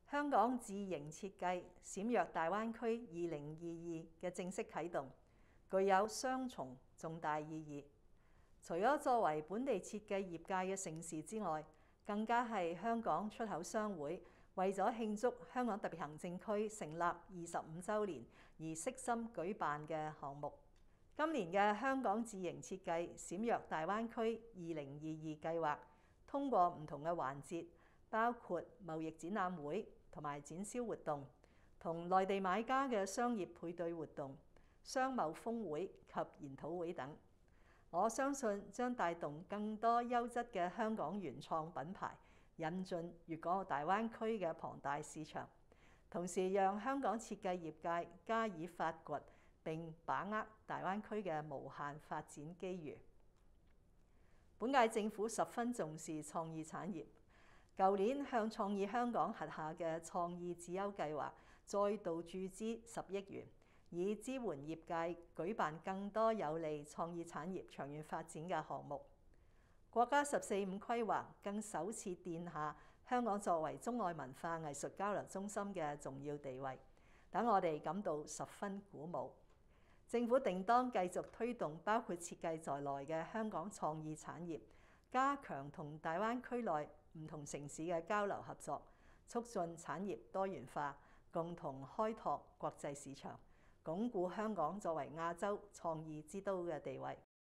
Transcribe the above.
香港智型設計閃躍大灣區2022嘅正式啟動，具有雙重重大意義。除咗作為本地設計業界嘅盛事之外，更加係香港出口商會為咗慶祝香港特別行政區成立25週年而悉心舉辦嘅項目。今年嘅香港智型設計閃躍大灣區2022計劃，通過唔同嘅環節，包括貿易展覽會同埋展銷活動，同內地買家嘅商業配對活動、商貿峰會及研討會等。我相信將帶動更多優質嘅香港原創品牌引進粵港澳大灣區嘅龐大市場，同時讓香港設計業界加以發掘並把握大灣區嘅無限發展機遇。本屆政府十分重視創意產業，舊年向創意香港轄下嘅創意智優計劃再度注資10億元，以支援業界舉辦更多有利創意產業長遠發展嘅項目。國家14.5規劃更首次奠下香港作為中外文化藝術交流中心嘅重要地位，等我哋感到十分鼓舞。政府定當繼續推動包括設計在內嘅香港創意產業，加強同大灣區內唔同城市嘅交流合作，促進產業多元化，共同開拓國際市場，鞏固香港作為亞洲創意之都嘅地位。